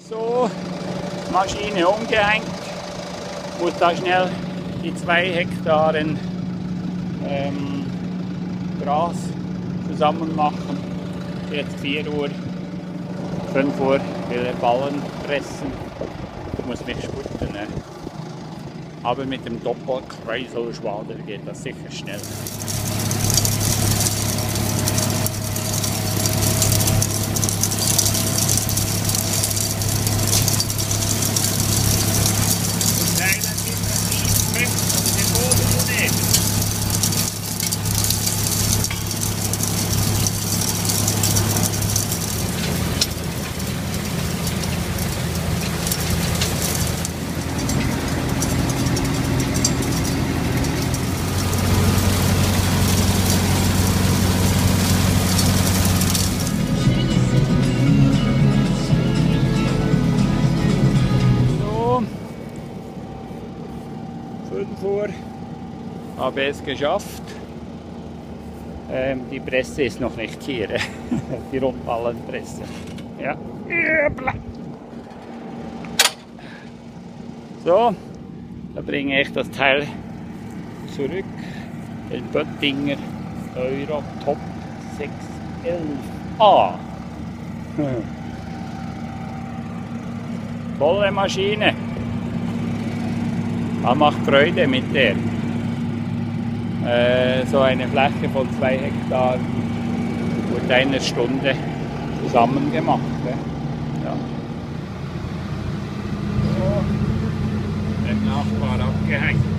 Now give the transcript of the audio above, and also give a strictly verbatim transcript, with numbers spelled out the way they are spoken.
So, Maschine umgehängt. Muss da schnell die zwei Hektaren ähm, Gras zusammen machen. Jetzt vier Uhr, fünf Uhr will er Ballen pressen. Ich muss mich sputen. Ne? Aber mit dem Doppelkreiselschwader geht das sicher schnell. fünf Uhr habe es geschafft. Ähm, die Presse ist noch nicht hier, die Rundballenpresse. Ja. So, da bringe ich das Teil zurück. Den Böttinger Euro Top sechs elf A. Tolle Maschine. Das macht Freude mit der. Äh, so eine Fläche von zwei Hektar wurde einer Stunde zusammen gemacht. Ja. So, der Nachbar abgehängt.